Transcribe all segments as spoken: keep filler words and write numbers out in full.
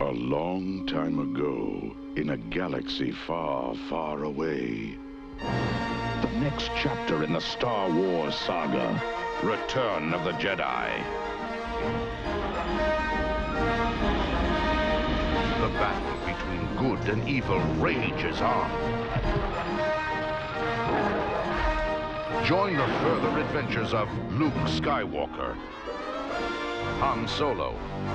A long time ago, in a galaxy far, far away. The next chapter in the Star Wars saga, Return of the Jedi. The battle between good and evil rages on. Join the further adventures of Luke Skywalker, Han Solo,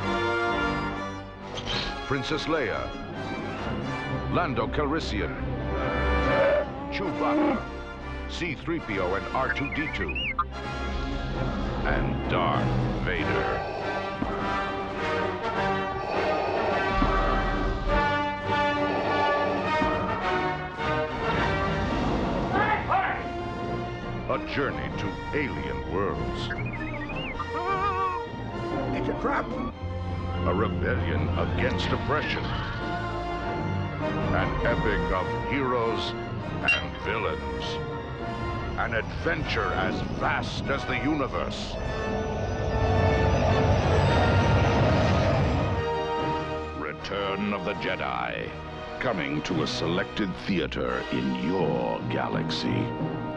Princess Leia, Lando Calrissian, Chewbacca, C three P O and R two D two, and Darth Vader. A journey to alien worlds. It's a trap. A rebellion against oppression. An epic of heroes and villains. An adventure as vast as the universe. Return of the Jedi. Coming to a selected theater in your galaxy.